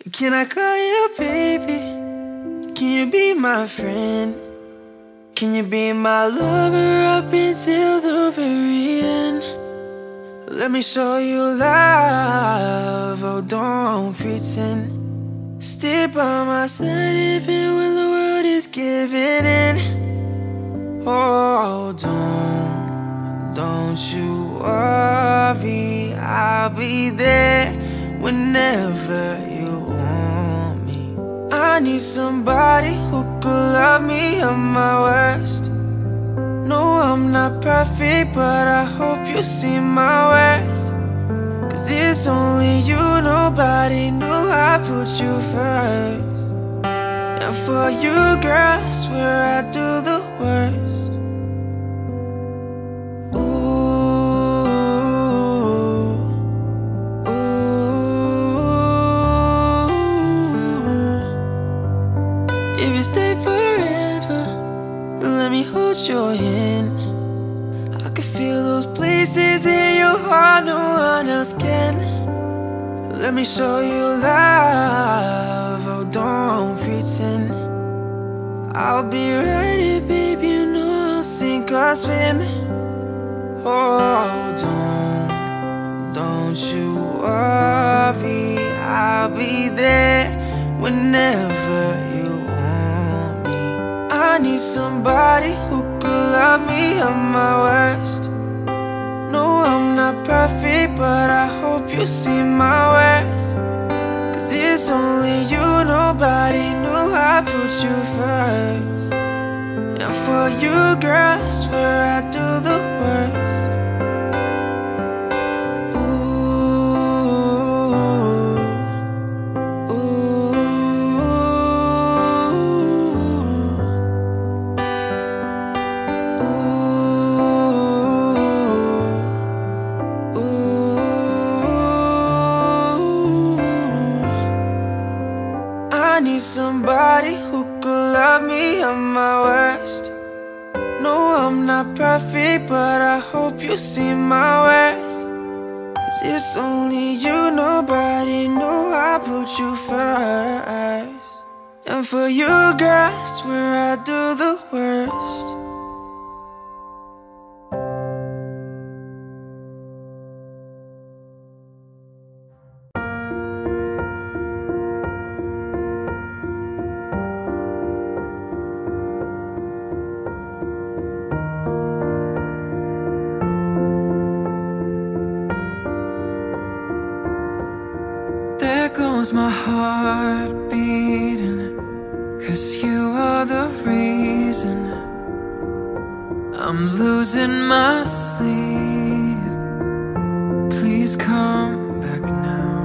Can I call you baby? Can you be my friend? Can you be my lover up until the very end? Let me show you love, oh don't pretend. Stay by my side even when the world is giving in. Oh don't you worry, I'll be there whenever you want me. I need somebody who could love me at my worst. No, I'm not perfect, but I hope you see my worth. Cause it's only you, nobody knew I put you first. And for you, girl, I swear I do the worst. If you stay forever, let me hold your hand. I can feel those places in your heart no one else can. Let me show you love, oh don't pretend. I'll be right here, baby, you know I'll sink or swim. Oh don't you worry, I'll be there whenever you want me. I need somebody who could love me at my worst. No, I'm not perfect, but I hope you see my worth. Cause it's only you, nobody knew I put you first. And for you, girl, I swear I do the worst. I need somebody who could love me at my worst. No, I'm not perfect, but I hope you see my worth. Cause it's only you, nobody knew I put you first. And for you, girl, I swear I do the worst. There goes my heart beating, cause you are the reason I'm losing my sleep. Please come back now.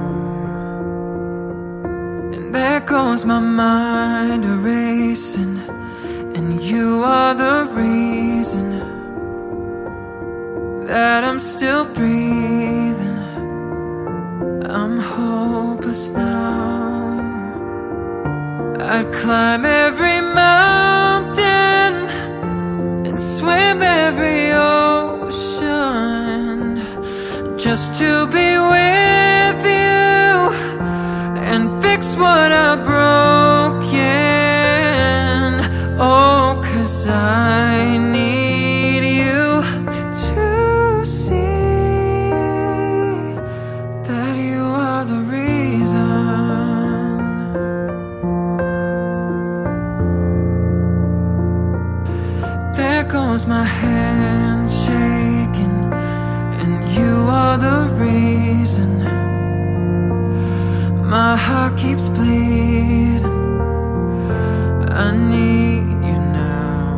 And there goes my mind erasing, and you are the reason that I'm still breathing. I'm hopeless now. I'd climb every mountain and swim every ocean just to be with you and fix what I broken. Oh, cause I need you to see that you are the reason. There goes my hand shaking, and you are the reason my heart keeps bleeding. I need you now.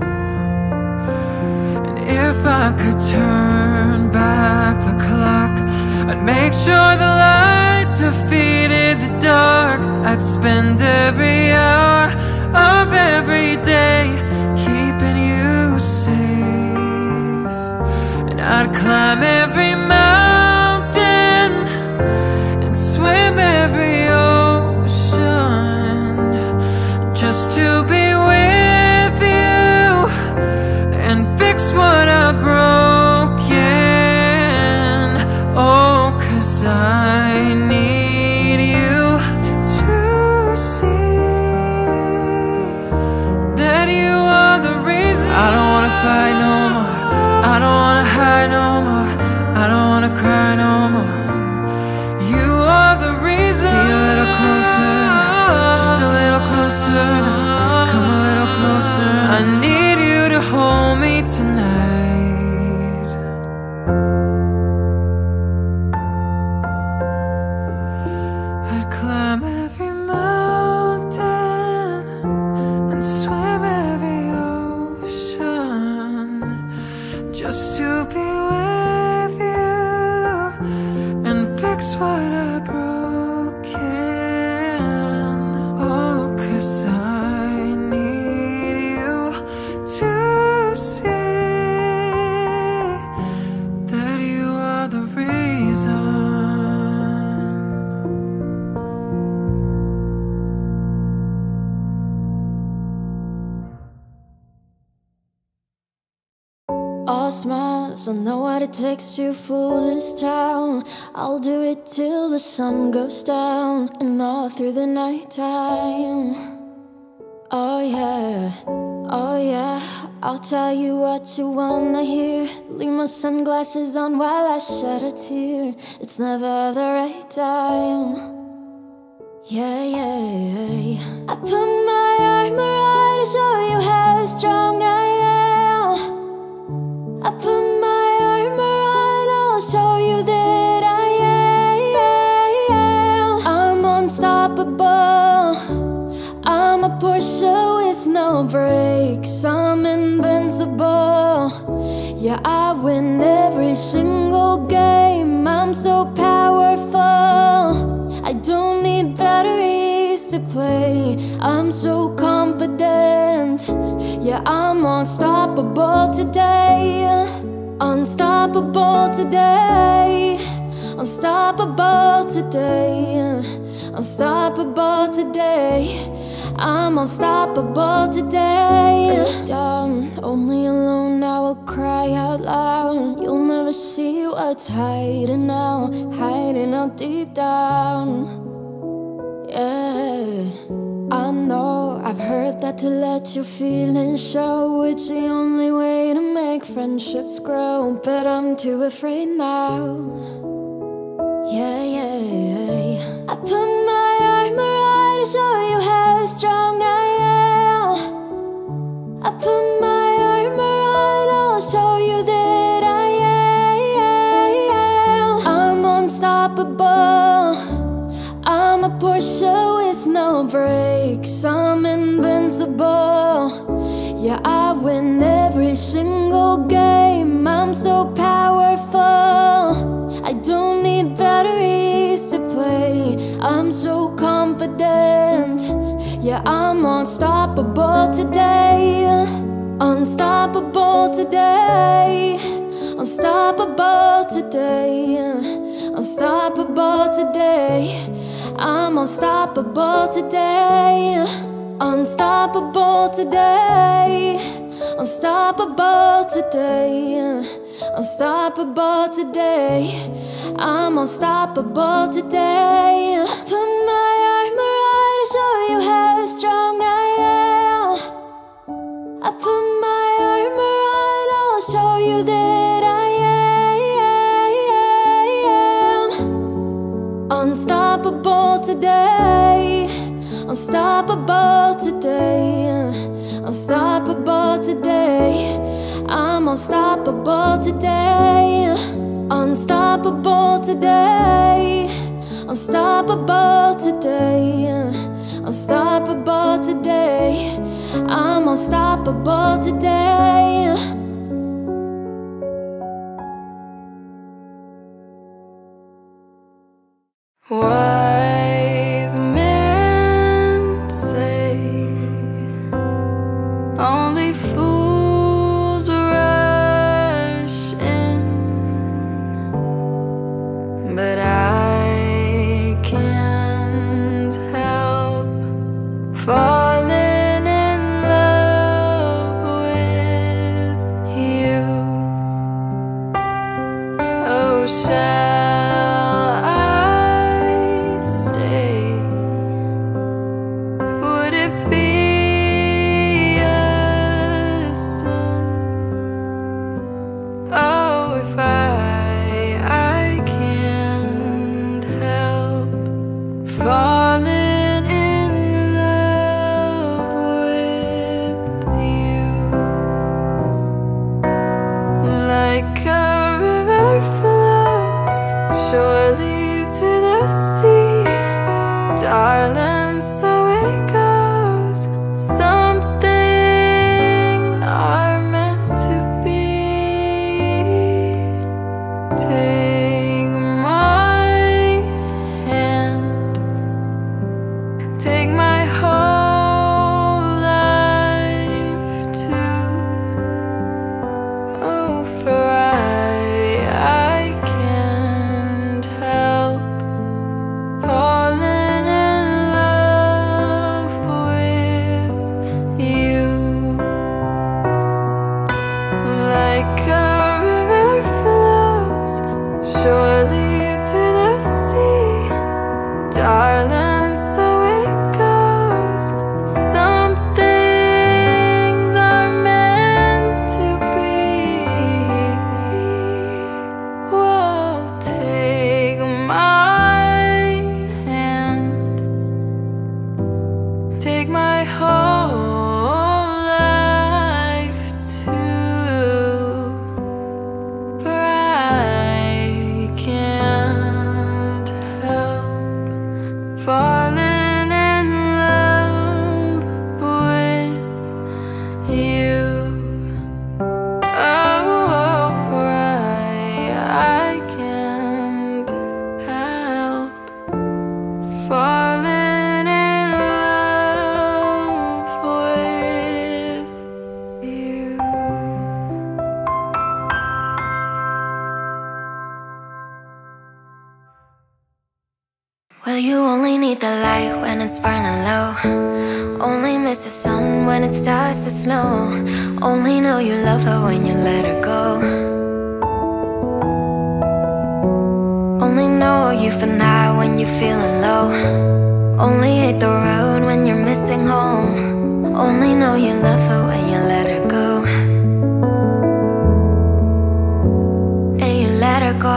And if I could turn back the clock, I'd make sure the light defeated the dark. I'd spend every hour of every day keeping you safe. And I'd climb every mountain and swim every ocean just to be with you and fix what I broken. Oh, cause I need you to fight no more. I don't wanna hide no more. I don't wanna cry no more. You are the reason. Be a little closer now, just a little closer now. Come a little closer now. I need you to hold me tonight. I'd climb every mountain and swim every ocean just to be with you and fix what I broken. Oh, 'cause I need you to see that you are the reason. All smiles, I know what it takes to fool this town. I'll do it till the sun goes down and all through the night time. Oh yeah, oh yeah, I'll tell you what you wanna hear. Leave my sunglasses on while I shed a tear. It's never the right time. Yeah, yeah, yeah. I put my armor on to show you how strong I am. I put my armor on, I'll show you that I am. I'm unstoppable. I'm a Porsche with no brakes. I'm invincible. Yeah, I win every single game. I'm so powerful. I don't need batteries to play. I'm so confident. Yeah, I'm unstoppable today. Unstoppable today. Unstoppable today. Unstoppable today. I'm unstoppable today. Down, only alone I will cry out loud. You'll never see what's hiding out deep down. Yeah, I know, I've heard that to let your feelings show, it's the only way to make friendships grow. But I'm too afraid now. Yeah, yeah, yeah. I put my armor on to show you how strong I am. I put my armor on, I'll show you that I am. I'm unstoppable. I'm a Porsche with no brakes. I'm invincible. Yeah, I win every single game. I'm so powerful. I don't need batteries to play. I'm so confident. Yeah, I'm unstoppable today. Unstoppable today. Unstoppable today. Unstoppable today. I'm unstoppable today. Unstoppable today. Unstoppable today. Unstoppable today. I'm unstoppable today. Put my armor on to show you how strong I am. I put my armor on, I'll show you that I am. Unstoppable today. Unstoppable today. Unstoppable today. I'm unstoppable today. Unstoppable today. Unstoppable today. Unstoppable today. I'm unstoppable today. Wise men say only fools rush in, but I can't help falling in love with you. Oh, shall I the sea. Darling, so it goes. Some things are meant to be. Take my hand, take my whole life too. Oh, for I can't help falling in love with you. Like a river flows surely to the sea. Darling, so it goes. Some things are meant to be. Whoa, take my hand, take my whole life too. For I can't help falling in love with you. Oh, for I can't help falling in love with you. Well, you only need the light when it's burning low. Only miss the sun when it starts to snow. Only know you love her when you let her go. Only know you've been high when you're feeling low. Only hate the road when you're missing home. Only know you love her when you let her go. And you let her go.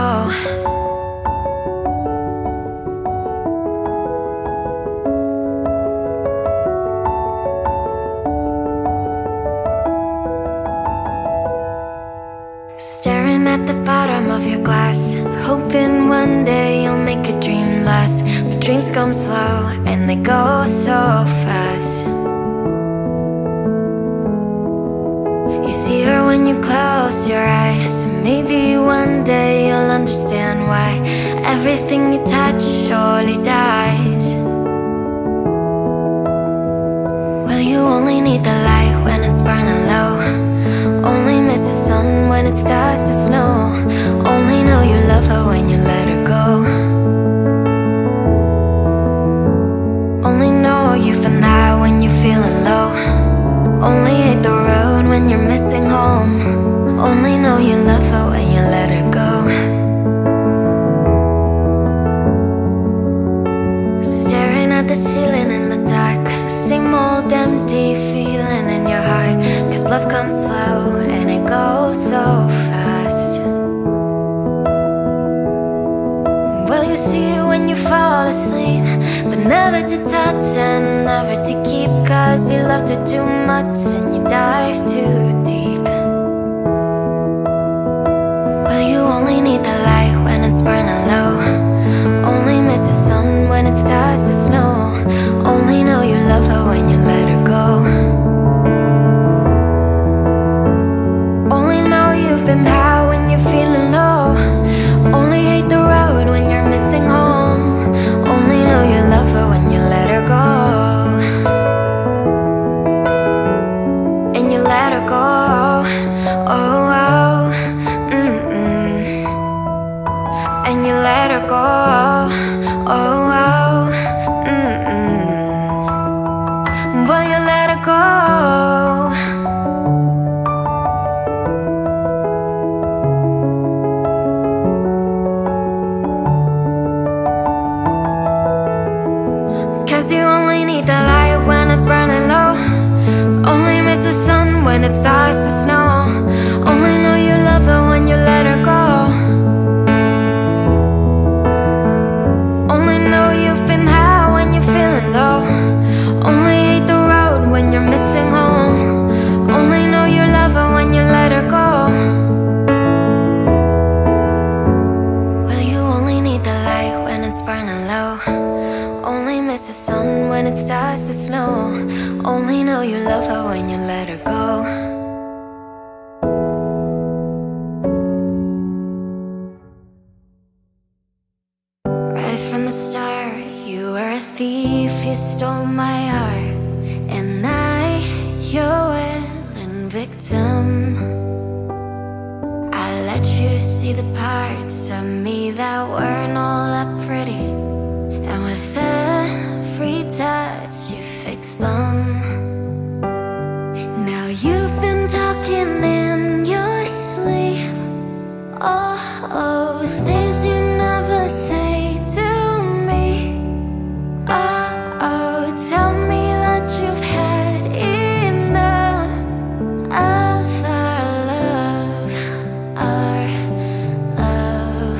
Staring at the bottom of your glass, hoping one day you'll make a dream last. But dreams come slow and they go so fast. You see her when you close your eyes. Maybe one day you'll understand why everything you touch surely dies. Well, you only need the light when it's burning low. Only miss the sun when it starts to snow. Only know you love her when you let her go. Only know you've been high when you're feeling low. Only hate the road when you're missing home. Only know you love her when you let her go. Staring at the ceiling in the dark, same old empty feeling in your heart. Cause love comes slow and it goes so fast. Well, you see it when you fall asleep, but never to touch and never to keep. Cause you loved her too much and you dive too deep. Well, you only need the light when it's burning low. Only miss the sun when it starts to snow. Only know you love her when you let her go. Only know you've been high when you're feeling low. Only hate the road when you're missing home. Only know you love her when you let her go. And you let her go. Oh, oh, and you let her go. Oh, oh, but you let her go. Cause you only need the light when it's burning low. Only miss the sun when it starts to snow. Only know you love her when you let her go. Only know you've been high when you're feeling low. Only hate the road when you're missing home. Only know you love her when you let her go. Well, you only need the light when it's burning Only know you love her when you let her go. Right from the start, you were a thief, you stole my heart. And I, your willing victim, I let you see the parts of me that weren't all that pretty. And with every touch you fix them. Now you've been talking in your sleep. Oh, things you never say to me. Oh, tell me that you've had enough of our love, our love.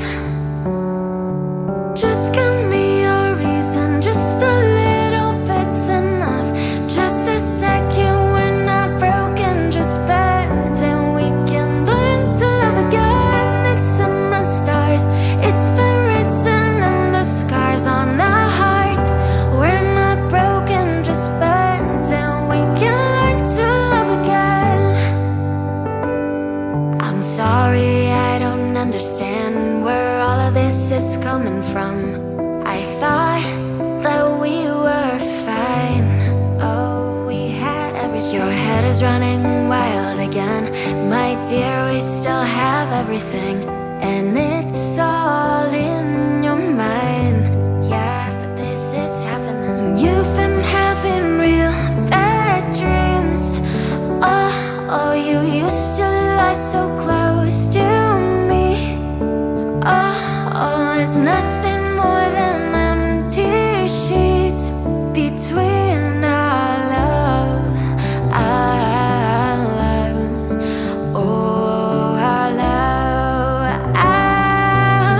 Just give me a reason, just a little bit's enough. Just a second, we're not broken, just bent, and we can learn to love again. It's in the stars, it's been written in the scars on our hearts. We're not broken, just bent, and we can learn to love again. I'm sorry, I don't understand where all of this is coming from. I thought that we were fine. Oh, we had everything. Your head is running wild again. My dear, we still have everything, and it's all in your mind. Yeah, but this is happening. You've been having real bad dreams. Oh, you used to lie so close to me. Oh, there's nothing more than empty sheets between our love, our love. Oh, our love, our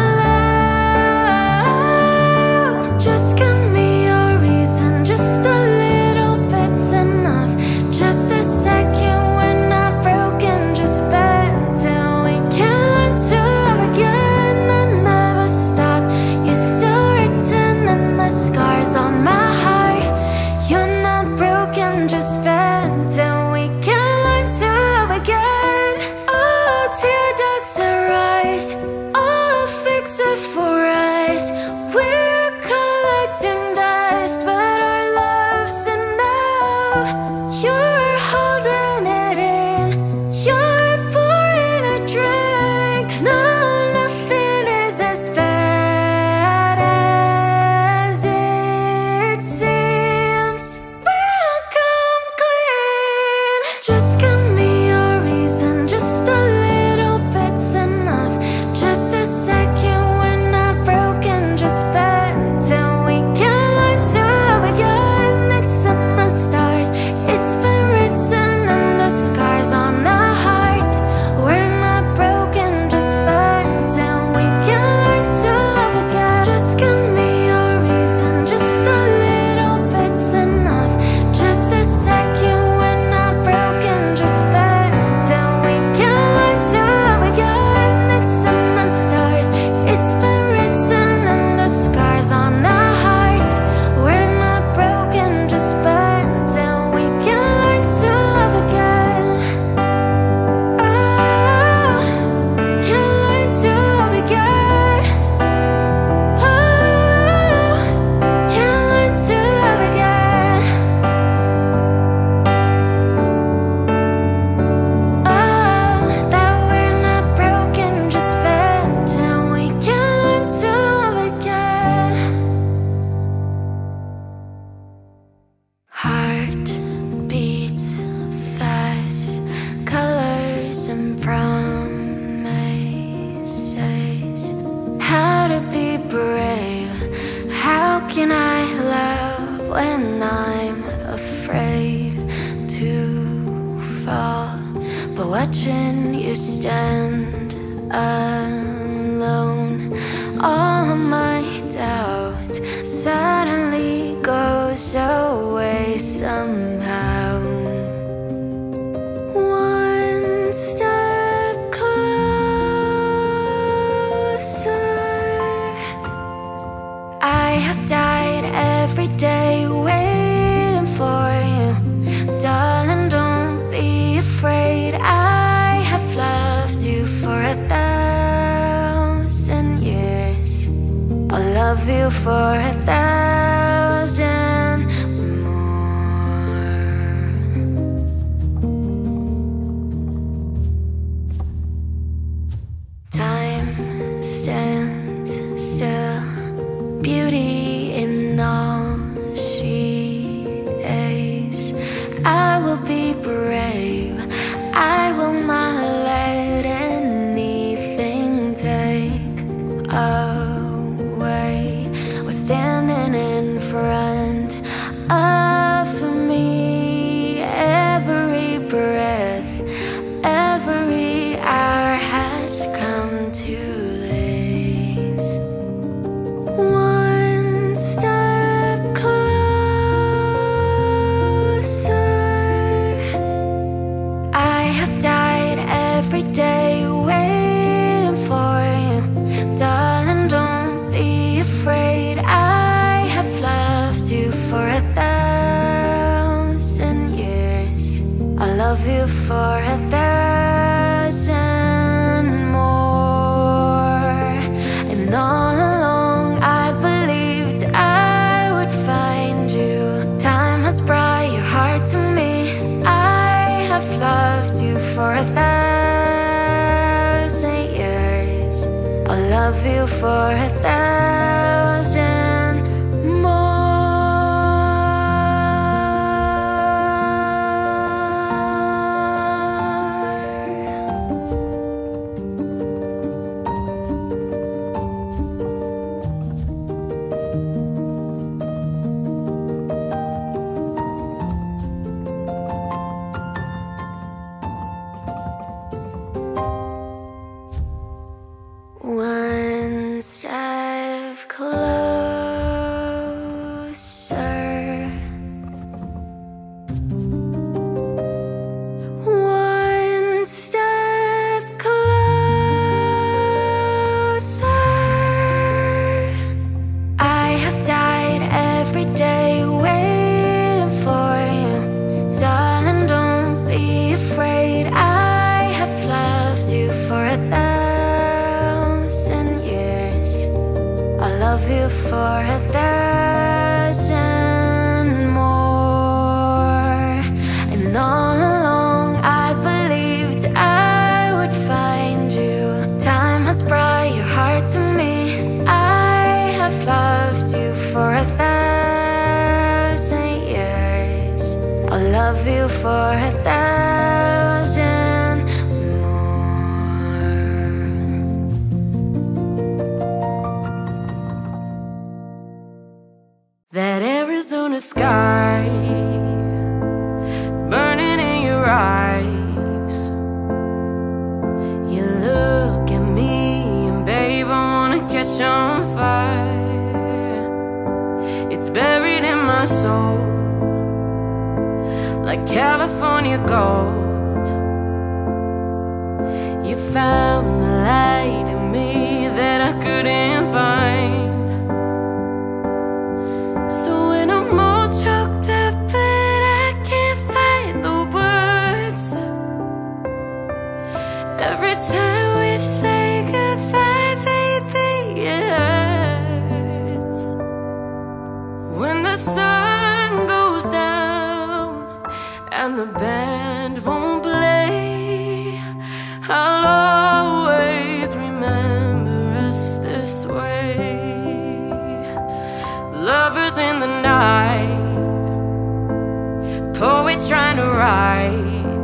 love. Just give me a reason, just a little bit's enough. Just a second, we're not broken, just bent, and we can learn to love again and never stop. You're still written in the scars on my heart. You're not broken, just bent, and we can learn to love again. Oh, tear ducts arise, oh, fix it for us. We're collecting dust, but our love's enough. You're holding it in, you're pouring a drink. No, nothing is as bad as it seems. We'll come clean. Just give me a reason, just a little bit's enough. Just a second, we're not broken, just bent, and we can learn to love again. It's in the stars, it's been written in the scars on our hearts. We're not broken, just bent, and we can learn to love again. Just give me a reason, just a little bit's enough. Just a second, we're not broken, just bent, and we can learn to love again. It's in the stars, it's been written in the scars on our hearts. We're not broken, just bent, and we can learn to love again. Oh, can learn to love again. Oh, can learn to love again. Oh, that we're not broken, just bent, and we can learn to love again. Heart beats fast, colors and promises. How to be brave, how can I love when I'm afraid to fall? But watching you stand alone, all of my doubt suddenly goes away somehow. One step closer. I have died every day waiting for you. love you for 1,000 more. Time stands still, beauty in all she is. I will be brave, I will not let anything take away what's standing in front of me. Every breath, every hour has come to this. One step closer. I have died every day waiting for you. Darling, don't be afraid. I have loved you for 1,000 years. I love you for 1,000 more. And all along I believed I would find you. Time has brought your heart to me. I have loved you for 1,000 years. I love you for 1,000 more. One step closer. One step closer. I have died every day waiting for you. Darling, don't be afraid. I have loved you for 1,000 years. I love you for 1,000 more. And all along I believed I would find you. Time has brought your heart to me. I have loved you for 1,000 years. I love you for 1,000 more. That Arizona sky burning in your eyes. You look at me and babe, I wanna catch on fire. It's buried in my soul like California gold. You found the light in me that I couldn't find. So when I'm all choked up but I can't find the words, every time we say goodbye, baby, it hurts. When the sun goes down and the band won't play, I'll always remember us this way. Lovers in the night, poets trying to write.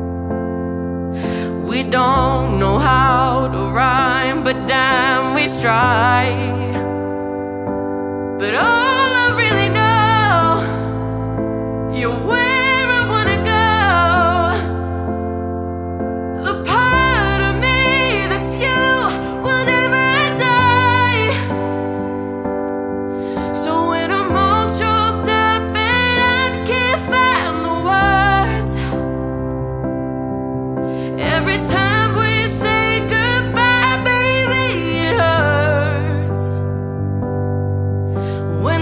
We don't know how to rhyme, but damn, we tried. But all I really know, you're where I wanna go. The part of me that's you will never die. So when I'm all choked up and I can't find the words, every time we say goodbye, baby, it hurts. When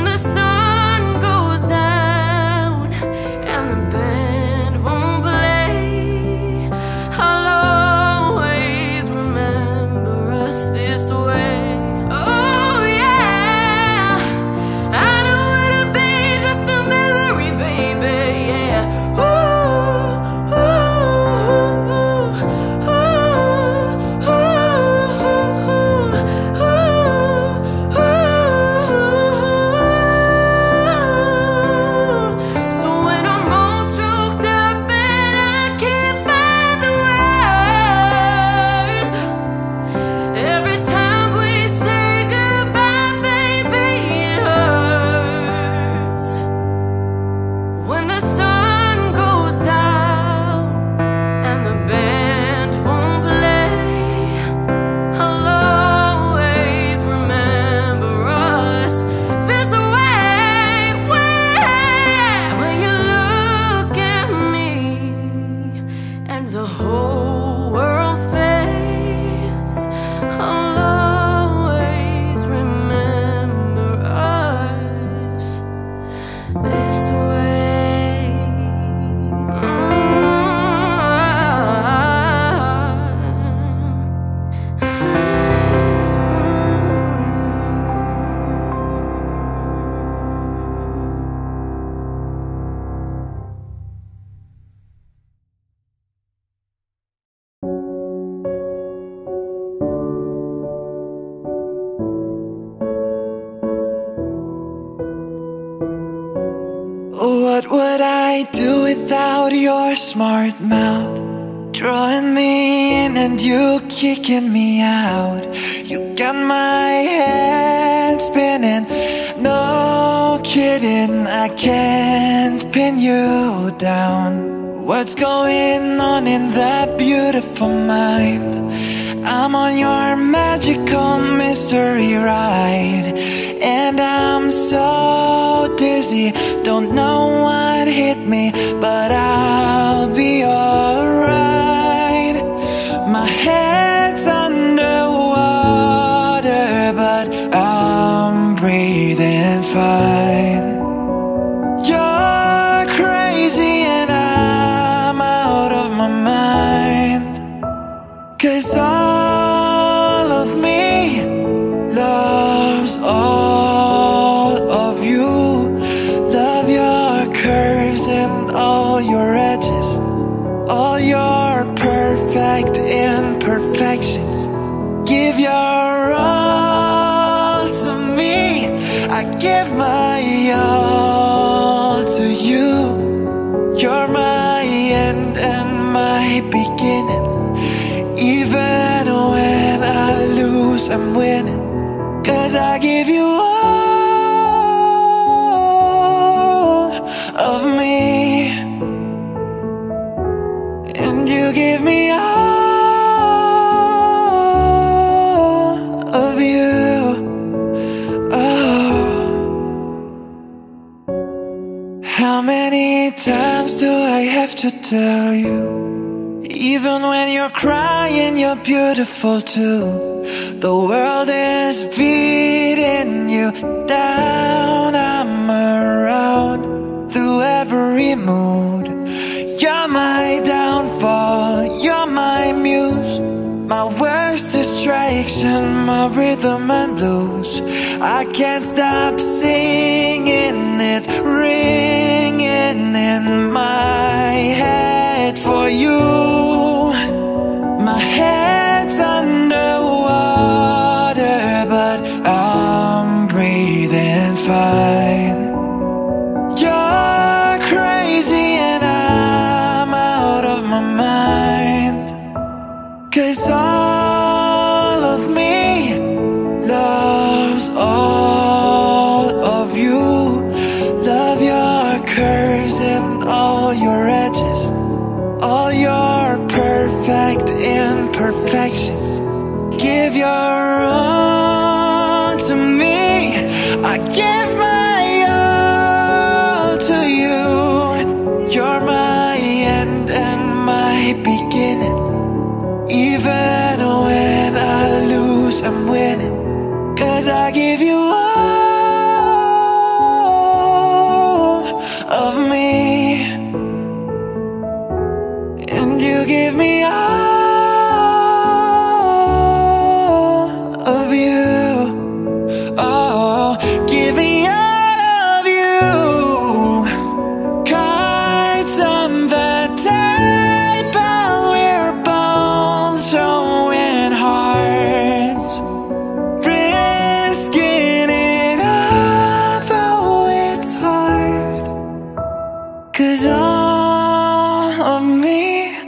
could I do without your smart mouth? Drawing me in and you kicking me out. You got my head spinning. No kidding, I can't pin you down. What's going on in that beautiful mind? I'm on your magical mystery ride, and I'm so dizzy, don't know what hit me, but I'll be alright. My head's underwater, but I'm breathing fine. You're crazy and I'm out of my mind, 'cause all of me loves all of you. Love your curves and all your edges, all your perfect imperfections. Give your all to me, I give my all to you. You're my end and my beginning. Even when I lose, I'm winning, 'cause I give you all of me, and you give me all of you. Oh, how many times do I have to tell you? Even when you're crying, you're beautiful too. The world is beating you down. I'm around through every mood. You're my downfall, you're my muse, my worst distraction, my rhythm and blues. I can't stop singing, it's ringing in my head for you. My head's underwater, but I'm breathing fine. You're crazy and I'm out of my mind, 'cause all of me loves all of you. Love your curves and all your edges, all your perfect imperfections. Give your all to me, I give my all to you. You're my end and my beginning. Even when I lose, I'm winning, 'cause I give you all of me, and you give me all of you. Oh, give me all of you. Cards on the table, we're both showing hearts, risking it all, though it's hard, 'cause all of me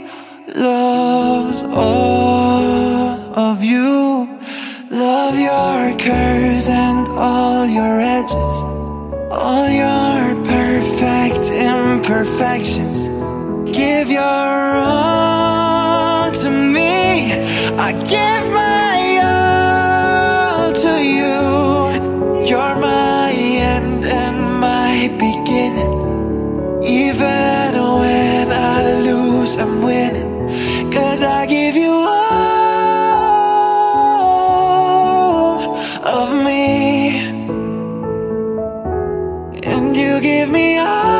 loves all of you. Love your curves and all your edges, all your perfect imperfections. Give your all to me, I give my all to you. You're my end and my beginning. Even when I lose, I'm winning, 'cause I give you all of me, and you give me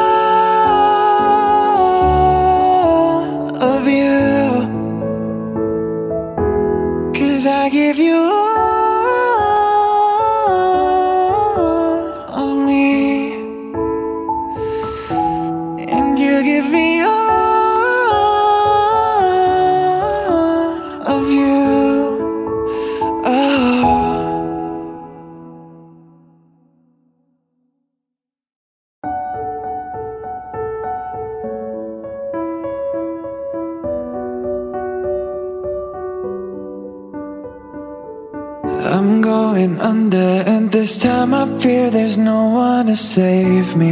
all of you, 'cause I give you all of me, and you give me all of you. Oh. going under, and this time I fear there's no one to save me.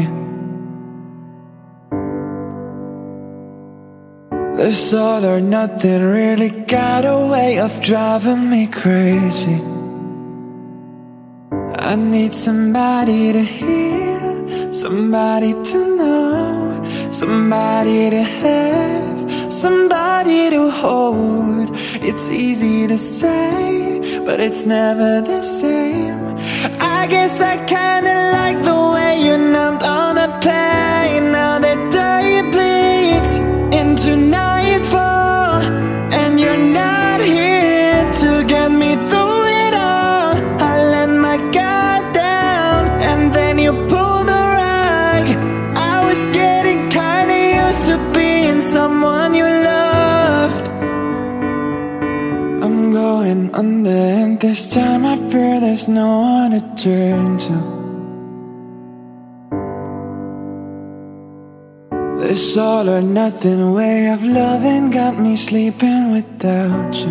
This all or nothing really got a way of driving me crazy. I need somebody to hear, somebody to know, somebody to have, somebody to hold. It's easy to say, but it's never the same. I guess I kinda like the way you numbed all the pain. Now the day bleeds into nightfall, and you're not here to get me through it all. I let my guard down, and then you pull the rug. I was getting kinda used to being someone you loved. I'm going under, and this time I fear there's no one to turn to. This all or nothing way of loving got me sleeping without you.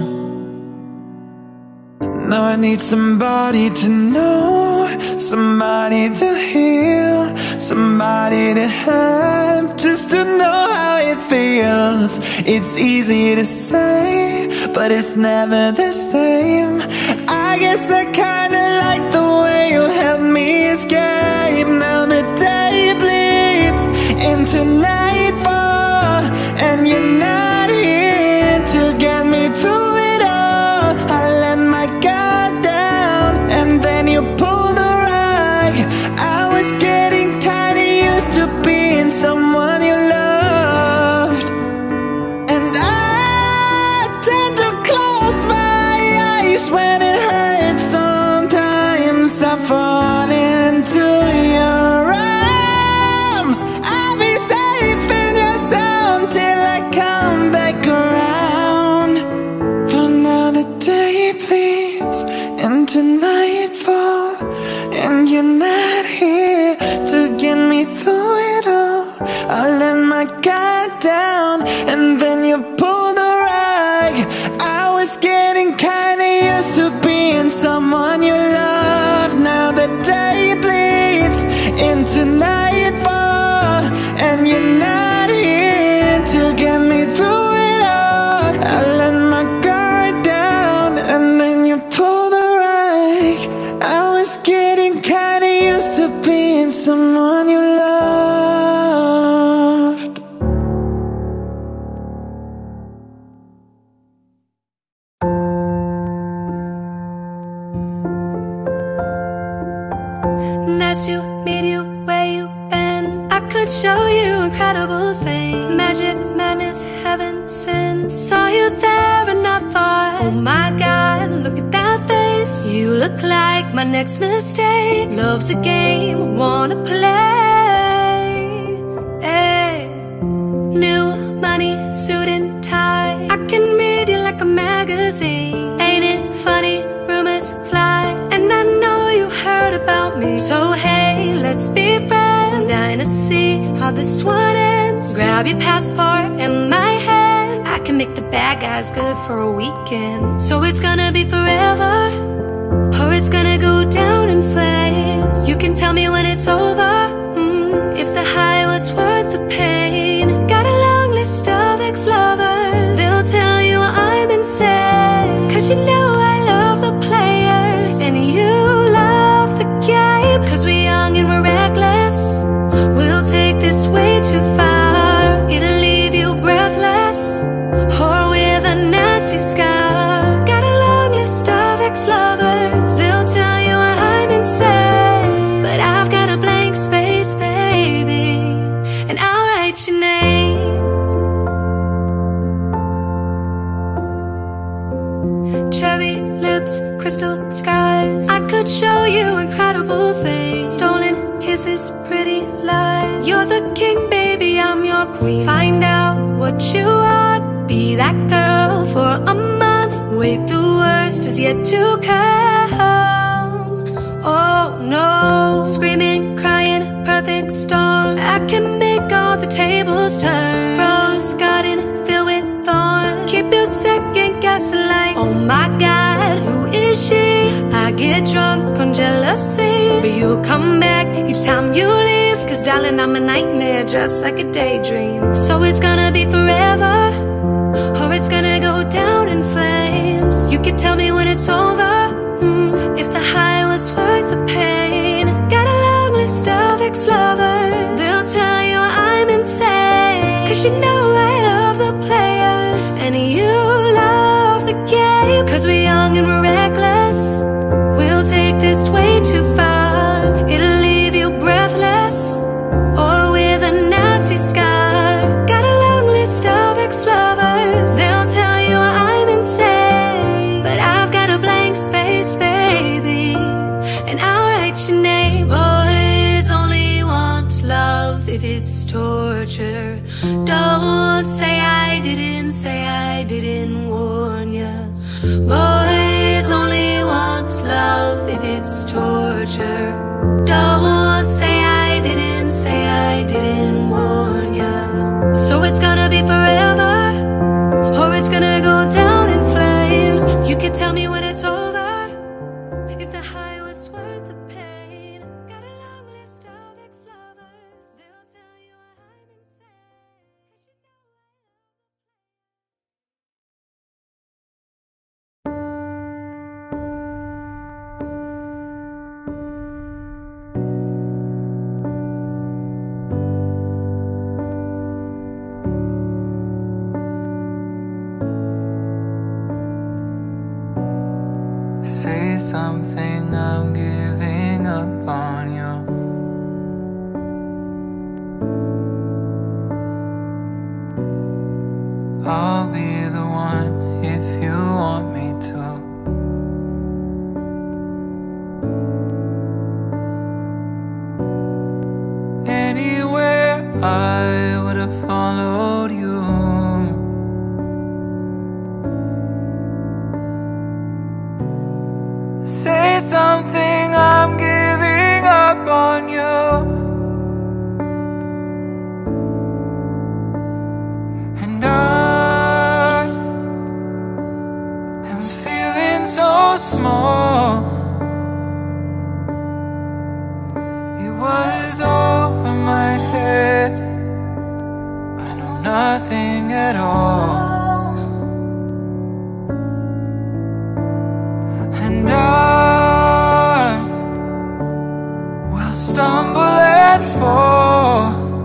Now I need somebody to know, somebody to heal, somebody to have, just to know how it feels. It's easy to say, but it's never the same. I guess I kinda like the way you help me escape. Now the day bleeds into nightfall, and you're not here to get me through it all. I let my guard down, and then you pull the rug. I was getting kinda used to being someone you loved, and I tend to close my eyes when it hurts. Sometimes I fall into your arms. I'll be safe in your sound till I come back around. For now the day bleeds into nightfall, and you're not here to get me through it all. I let my guard down, and then you pull the rug. I was getting kinda used to being someone you love. Now the day bleeds into nightfall, and you're not here to get me through it all. I let my guard down, and then you pull the rug. I was getting kinda used to being someone you loved. Nice to meet you where you been. I could show you incredible things. Magic, madness, heaven sent. Saw you there and I thought, oh my God, look at that face. You look like my next mistake. Love's a game I wanna play. Hey. New money, suit and tie. I can read you like a magazine. Ain't it funny? Rumors fly, and I know you heard about me. So hey, let's be friends. Dying to see how this one ends. Grab your passport and my hand. I can make the bad guys good for a weekend. So it's gonna be forever, or it's gonna go down in flames. You can tell me when it's over, if the high was worth the pain. Got a long list of ex-lovers. They'll tell you I'm insane, 'cause you know I love the players, and you love the game. 'Cause we're young and we're reckless. We'll take this way too far. It'll leave you breathless, or with a nasty scar. Got a long list of ex-lovers. They'll tell you I'm insane, but I've got a blank space, baby, and I'll write your name. Cherry lips, crystal skies. I could show you incredible things. Stolen kisses, pretty lies. You're the king, baby, I'm your queen. Find out what you want. Be that girl for a month. Wait, the worst is yet to come. Oh no. Screaming, crying, perfect storm. I can make all the tables turn. Rose garden filled with thorns. Keep your second guessing like, oh my God, who is she? I get drunk will come back each time you leave. Cause darling, I'm a nightmare just like a daydream. So it's gonna be forever, or it's gonna go down in flames. You can tell me when it's over, if the high was worth the pain. Got a long list of ex-lovers, they'll tell you I'm insane. Cause you know I love the players, and you love the game. Cause we're young and we're reckless, we'll take this way too far. It'll leave you breathless, or with a nasty scar. Got a long list of ex-lovers, they'll tell you I'm insane. But I've got a blank space, baby, and I'll write your name. Boys only want love if it's torture. Don't say I didn't warn ya. Boys only want love if it's torture. Don't say I didn't warn ya. So it's gonna be forever, or it's gonna go down in flames. You can tell me when it's over, if the high was worth the pain. Got a long list of ex-lovers, they'll tell you I'm insane. Say something, I'm giving up on you. I'll be the one if you want me to. Anywhere I would have followed you. Say something, I'm giving up on you. And I am feeling so small. It was over my head, I know nothing at all. And I will stumble and fall.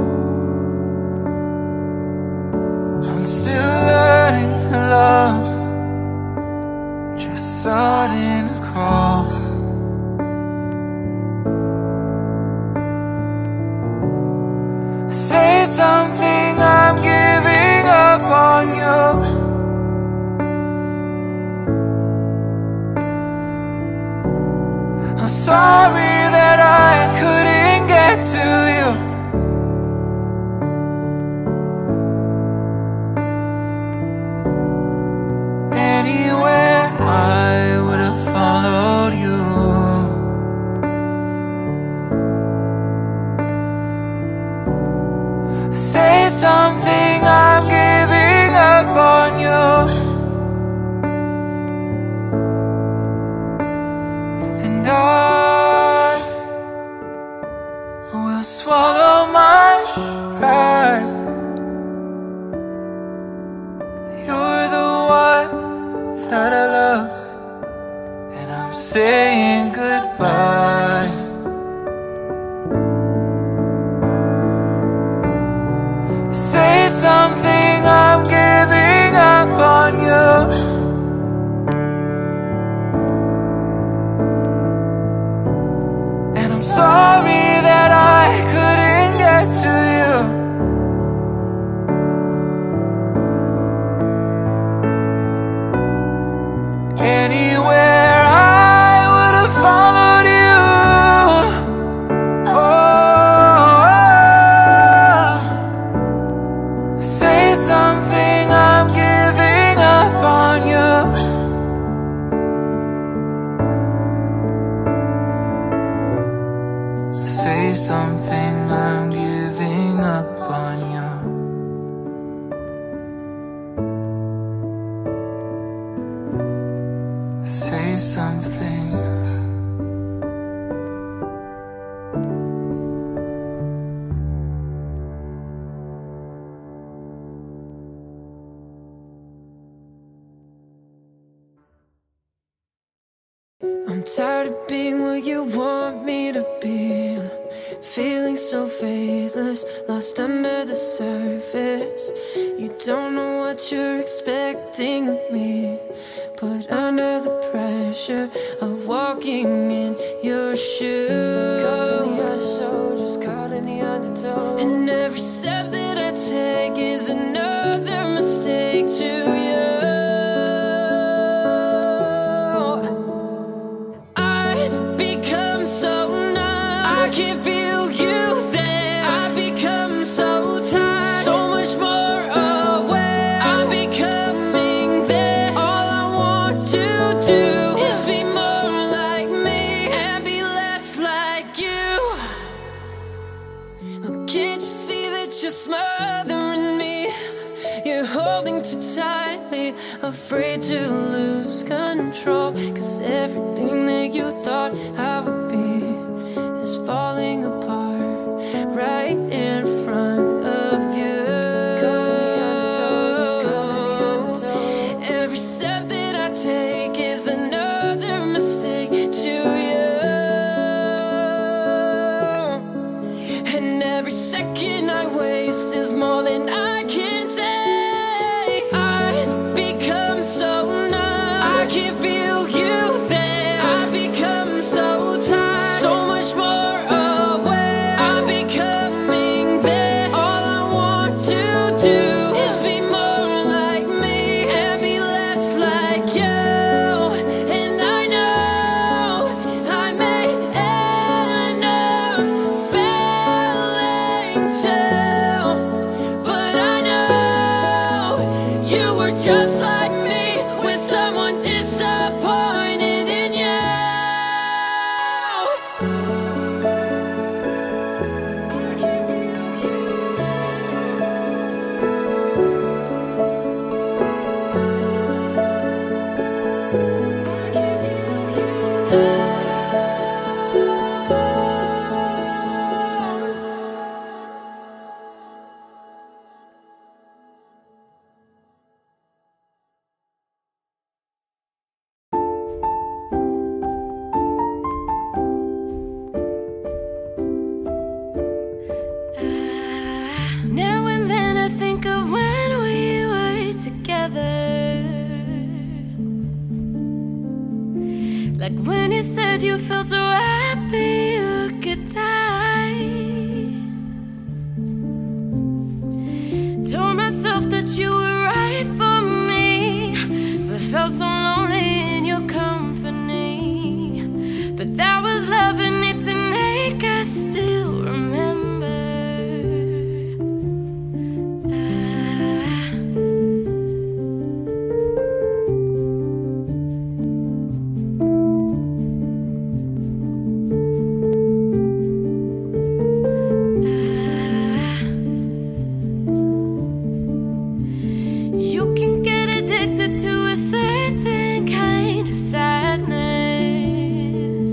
I'm still learning to love, just starting to crawl. Say something, I'm giving up on you. I'm sorry that I couldn't get to you. Anywhere I would have followed you. Say something, I'm giving up on you. And I will swallow my pride. You're the one that I love, and I'm saying goodbye. Say something, I'm giving up on you. And I'm sorry that I couldn't get to you. Anywhere I would have followed you. Oh, say something, I'm giving up on you. Say something, I'm giving up on you. Say something. feeling so faithless, lost under the surface. You don't know what you're expecting of me, put under the pressure of walking in your shoes. Caught in the undertow, just caught in the undertow. And every step that I take is another mistake to you. I've become so numb, I can't feel you there. I've become so tired, so much more aware. I'm becoming there. All I want to do is be more like me and be less like you. Oh, can't you see that you're smothering me? You're holding too tightly, afraid to lose control. 'Cause everything that you thought I would be is falling apart right in front of you. Every step that I take is another mistake to you. And every second I waste is more than I can take. I've become so numb, I can't feel you there. I've become so tired, so much more aware. I'm becoming there. All I want to do is be more like me and be less like you. And I know I may end up failing too, but I know you were just like me, with someone disappointed in you. Now and then I think of when we were together, like when you said you felt so happy you could die. Told myself that you were right for me, but felt so lonely in your company. But that was love and it's an ache I still remember. You can get addicted to a certain kind of sadness,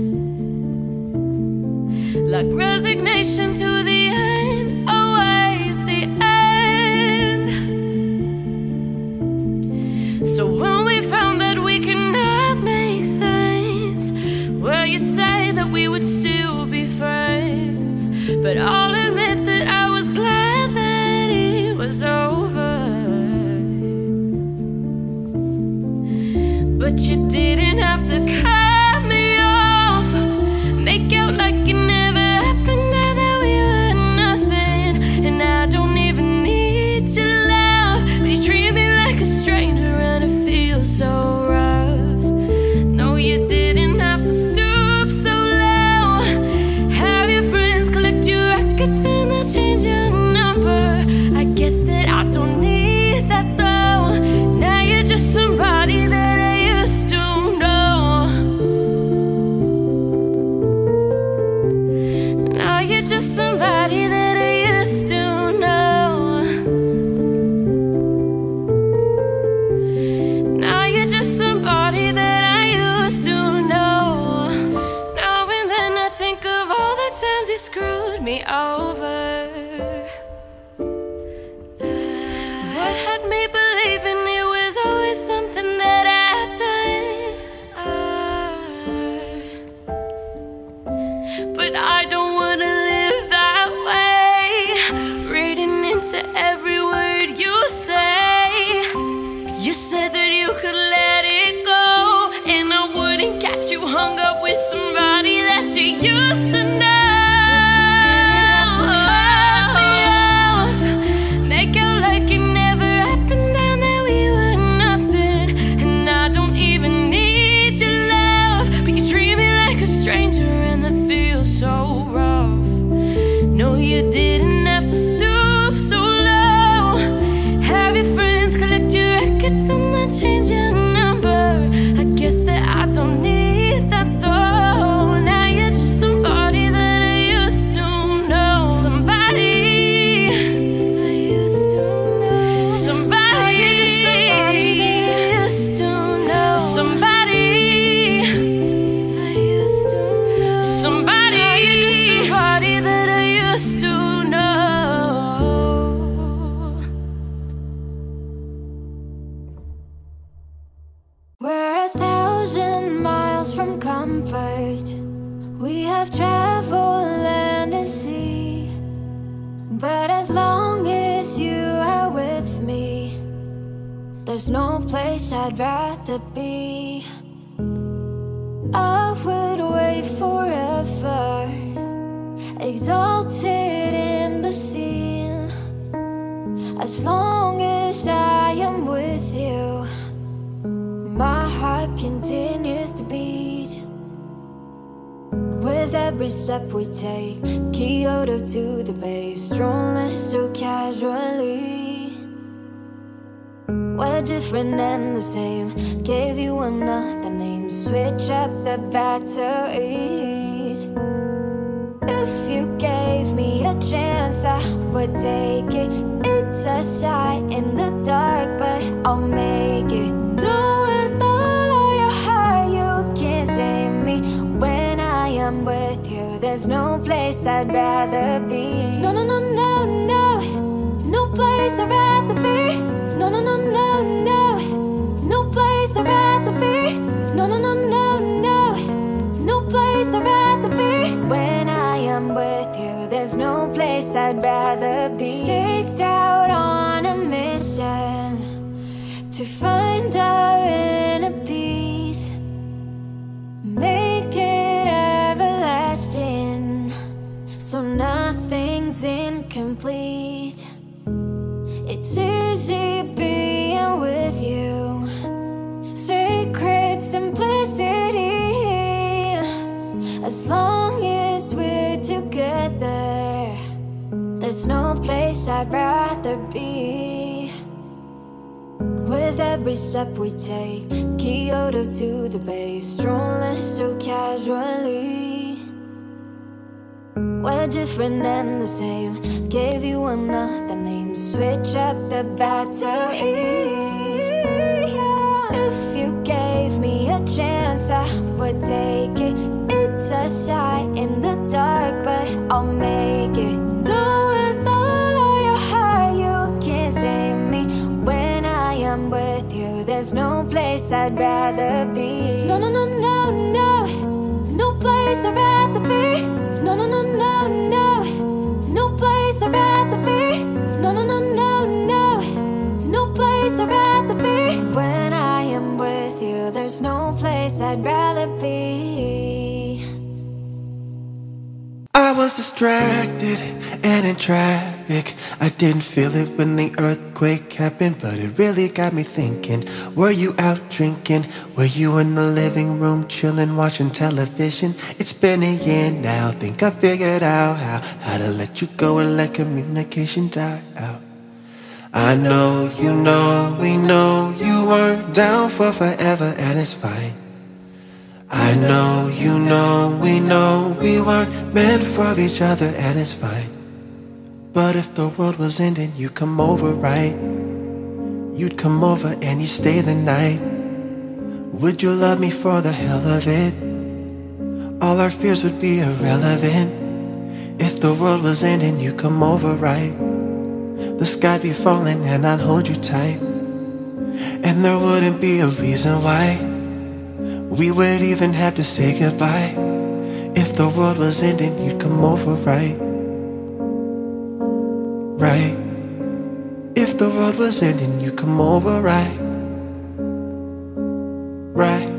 like resignation to the end, always the end. So when we found that we could not make sense, well, you say that we would still be friends, but I'll admit that I was glad that it was over. But you didn't have to cut me off, make out like it never happened, now that we were nothing. And I don't even need your love, but you treat me like a stranger and it feels so rough. No, you didn't have to stoop so low, have your friends collect your records and then change your number. I guess that I don't need that though. Now you're just somebody that I used to know. Now you're just somebody that I used to know. Now you're just somebody that I used to know. Now and then I think of all the times you screwed me over. What had me believing it was always something that I'd done? But I don't wanna live that you didn't have to stoop so low. Have your friends collect your records and then change your number. I guess that I don't need that though. Now you're just somebody that I used to know. Somebody I used to know. Somebody you're just somebody that I used to know. Somebody I used to know. Somebody you're just somebody that I used to know. We're 1,000 miles from comfort. We have traveled land and sea. But as long as you are with me, there's no place I'd rather be. I would wait forever, exalted in the scene. As long as I am with you, my heart continues to beat. With every step we take, Kyoto to the Bay, strolling so casually. We're different and the same, gave you another name, switch up the batteries. If you gave me a chance, I would take it. It's a shot in the dark, but I'll make it. No, with all of your heart, you can't save me. When I am with you, there's no place I'd rather be. No, no, no, no, no, no place I'd rather be. No, no, no, no, no, no place I'd rather be. No, no, no, no, no, no place I'd rather be. When I am with you, there's no place I'd rather be. Staked out on a mission to find our inner peace, make it everlasting, so nothing's incomplete. It's easy being with you, sacred simplicity. As long as we're together, there's no place I'd rather be. With every step we take, Kyoto to the Bay, strolling so casually. We're different and the same, gave you another name, switch up the batteries. If you gave me a chance, I would take it. It's a shot in the dark, but I'll make it. No, with all of your heart, you can't save me. When I am with you, there's no place I'd rather be. No, no, no, no, no, no place I'd rather be. No, no, no, no, no, no place I'd rather be. No, no, no, no, no, no place I'd rather be. When I am with you, there's no place I'd rather be. I was distracted and in traffic. I didn't feel it when the earthquake happened, but it really got me thinking. Were you out drinking? Were you in the living room chilling, watching television? It's been a year now, think I figured out how to let you go and let communication die out. I know, you know, we know you weren't down for forever, and it's fine. I know, you know, we know we weren't meant for each other, and it's fine. But if the world was ending, you'd come over, right? You'd come over and you'd stay the night. Would you love me for the hell of it? All our fears would be irrelevant. If the world was ending, you'd come over, right? The sky'd be falling and I'd hold you tight, and there wouldn't be a reason why we would even have to say goodbye. If the world was ending, you'd come over, right? Right. If the world was ending, you'd come over, right? Right.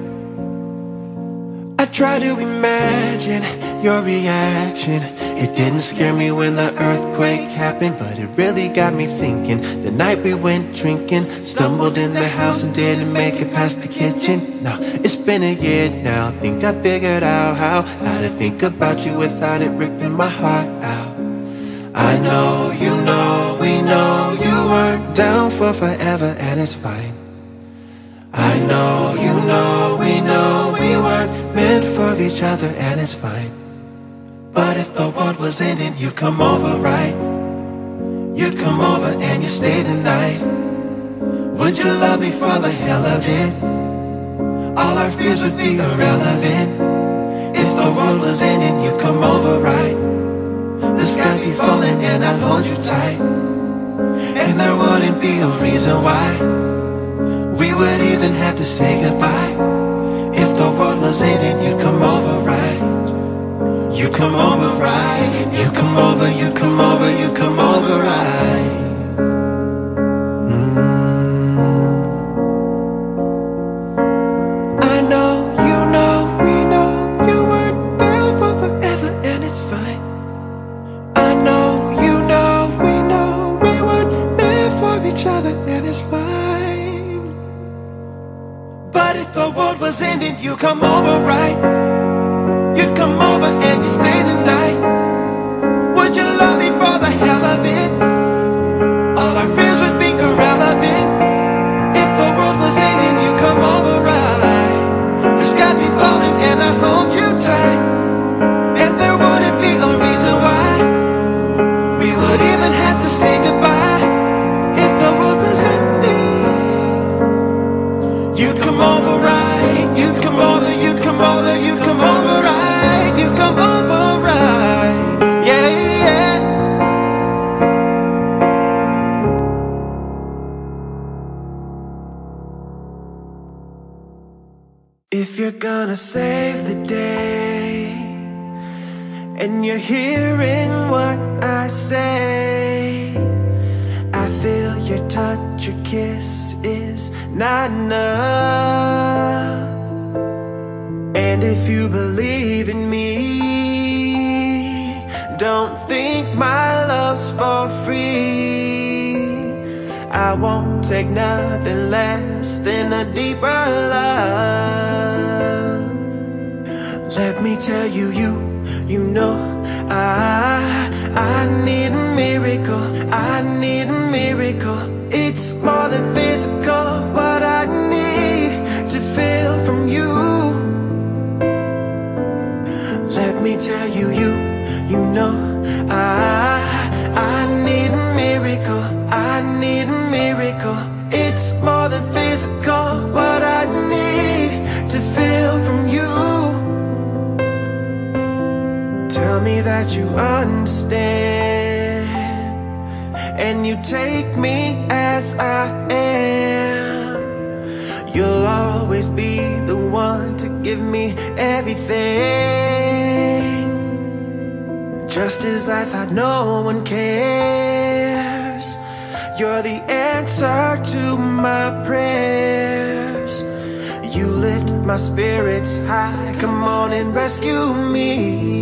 I try to imagine your reaction. It didn't scare me when the earthquake happened, but it really got me thinking. The night we went drinking, stumbled in the house and didn't make it past the kitchen. Now, it's been a year now, think I figured out how to think about you without it ripping my heart out. I know, you know, we know you weren't down for forever, and it's fine. I know, you know, we know we weren't meant for each other, and it's fine. But if the world was ending, you'd come over, right? You'd come over and you'd stay the night. Would you love me for the hell of it? All our fears would be irrelevant. If the world was ending, you'd come over, right? The sky'd be falling and I'd hold you tight. And there wouldn't be a reason why we would even have to say goodbye. If the world was ending, you'd come over, right? You come over, right? You come over, you come over, you come over, right? I know, you know, we know you weren't there for forever, and it's fine. I know, you know, we know we weren't meant for each other, and it's fine. But if the world was ending, you come over, right? You'd come over and you stay the night. Would you love me for the hell of it? All our fears would be irrelevant. If the world was ending, you come over, right? The sky'd be falling and I'd hold you tight. And there wouldn't be a reason why we would even have to say goodbye. If the world was ending, you'd come over, right? You'd come over, you'd come over, you'd come over, right? You'd come over, right? Yeah, yeah. If you're gonna save the day and you're hearing what I say, I feel your touch, your kiss is not enough. And if you believe in me, don't think my love's for free. I won't take nothing less than a deeper love. Let me tell you, you know I need a miracle. I need a miracle. It's more than physical, what I need to feel from you. Let me tell you, you know I need a miracle. I need a miracle. It's more than physical, what I need to feel from you. Tell me that you understand, and you take me as I am. You'll always be the one to give me everything. Just as I thought no one cares, you're the answer to my prayers. You lift my spirits high, come on and rescue me.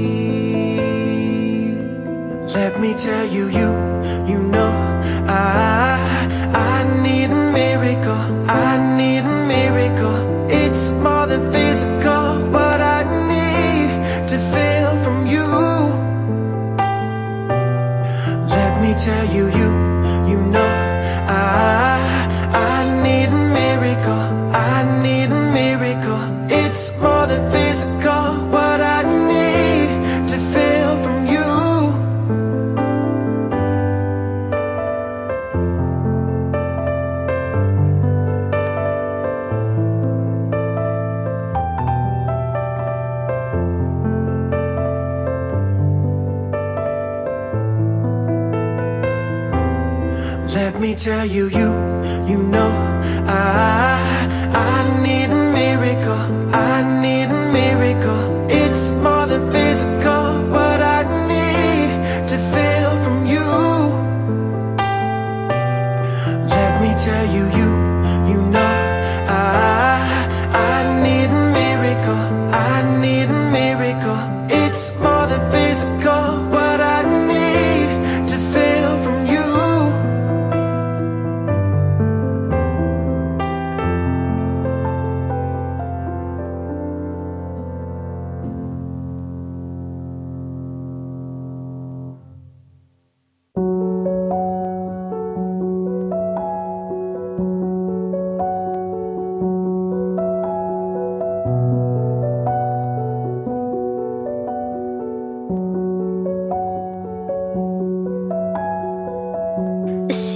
Let me tell you, you know I need a miracle. I need a miracle. It's more than physical, what I need to feel from you. Let me tell you, you know I need a miracle. I need a miracle. It's more than physical, what I need to feel from you. Let me tell you, you know I need a miracle. I need a miracle. It's more than physical, what I need to feel from you. Let me tell you, you know I need a miracle. I need a miracle. It's more than physical, what I need to feel from you.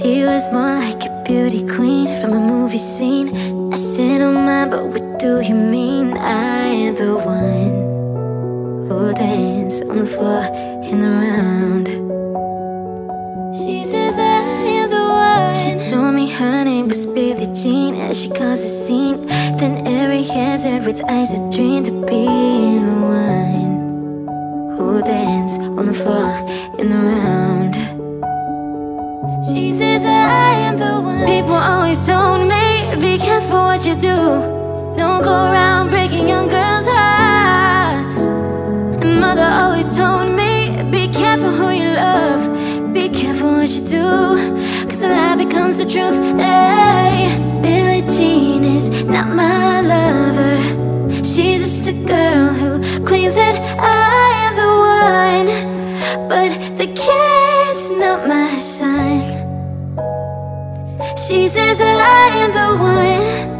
She was more like a beauty queen from a movie scene. I said, oh my, but what do you mean? I am the one who dance on the floor and around. She says I am the one. She told me her name was Billie Jean as she caused a scene. Then every answered with eyes that dreamed to be the one who dance on the floor and around. She says I am the one. People always told me, be careful what you do. Don't go around breaking young girls' hearts. And mother always told me, be careful who you love. Be careful what you do, cause a lie becomes the truth. Hey, Billie Jean is not my lover. She's just a girl who claims that I am the one. But the kid's not my son. She says that I am the one.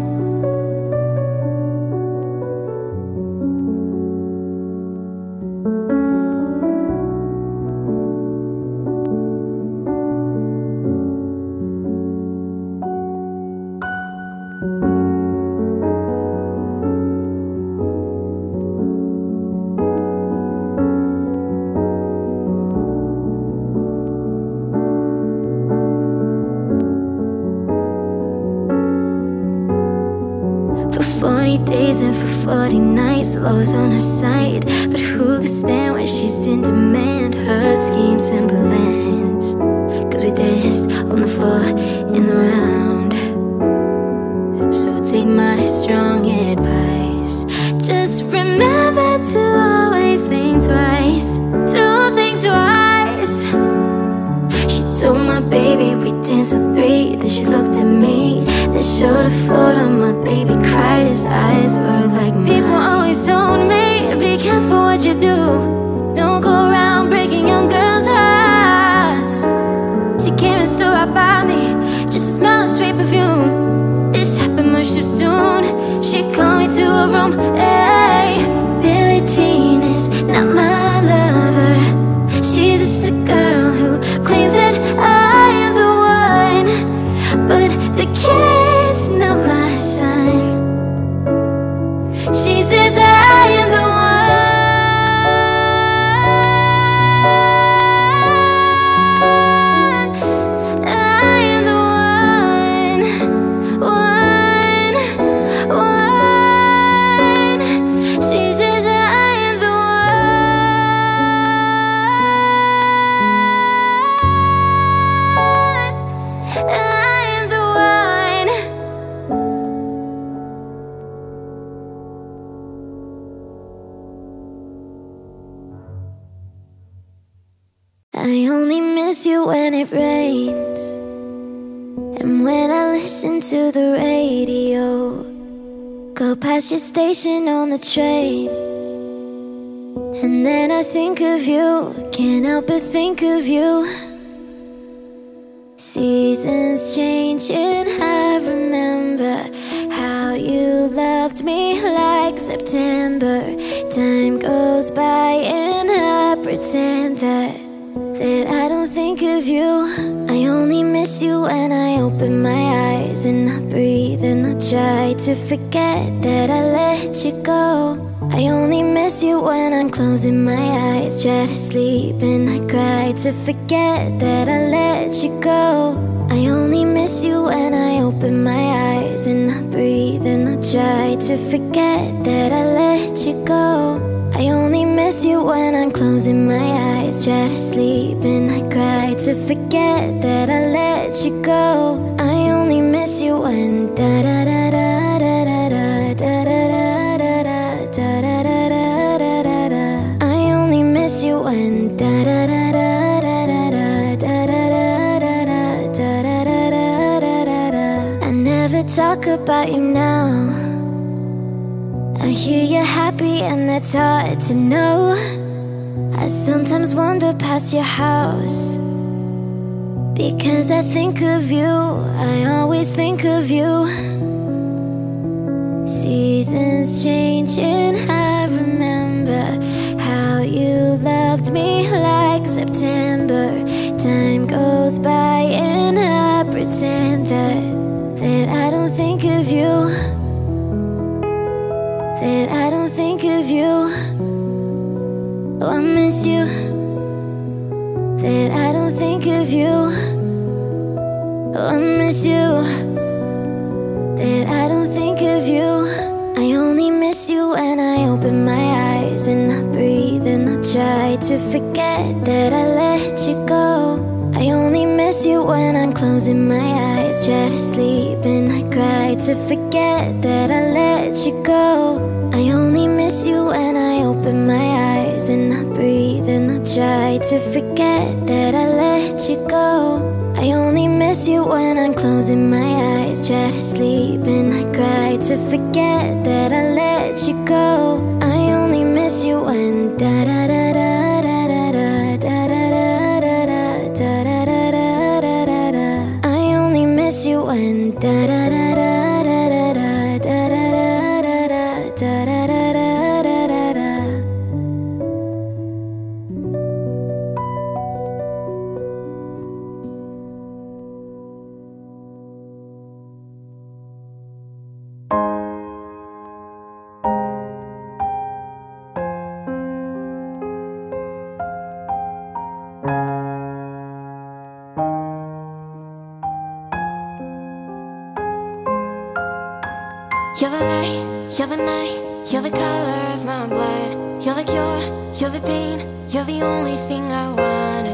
For 40 days and for 40 nights, law's on her side. But who can stand when she's in demand? Her schemes and plans, cause we danced on the floor and around. So take my strong advice, just remember to always think twice. Don't think twice. She told my baby we danced till 3. Then she looked at me, then showed a photo. My baby cried, his eyes were like mine. People always told me, be careful what you do. Don't go around breaking young girls' hearts. She came and stood right by me, just to smell of sweet perfume. This happened much too soon. She called me to her room. Hey, Billie Jean is not my lover. She's just a girl who claims that I am the one. But the kid's not my son. She says I am the one. I am the one. She says I am the one. I am the one. I only miss you when it rains, and when I listen to the radio, go past your station on the train, and then I think of you, can't help but think of you. Seasons changing, I remember how you loved me like September. Time goes by and I pretend that I don't think of you. I only miss you when I open my eyes and I breathe and I try to forget that I let you go. I only miss you when I'm closing my eyes, try to sleep and I cry to forget that I let you go. I only miss you when I open my eyes and I breathe and I try to forget that I let you go. I only miss you when I'm closing my eyes, try to sleep and I cry to forget that I let you go. I only miss you when da da da da da da da da da da da da da da da. I only miss you when da da da da da da da da da da da da da. I never talk about you now. I hear you're happy and that's hard to know. I sometimes wander past your house because I think of you, I always think of you. Seasons changing, I remember how you loved me like September. Time goes by and that I don't think of you or miss you, that I don't think of you. I only miss you when I open my eyes and I breathe and I try to forget that I let you go. I only miss you when I'm closing my eyes, try to sleep and I cry to forget that I let you go. I only miss you when I open my eyes and I breathe and I try to forget that I let you go. I only miss you when I'm closing my eyes, try to sleep and I cry to forget that I let you go. I only miss you when da da da da da da da da da da da da da da da da da. I only miss you when da da da da da da da da da da da da da da da. You're the light, you're the night, you're the color of my blood. You're the cure, you're the pain, you're the only thing I wanna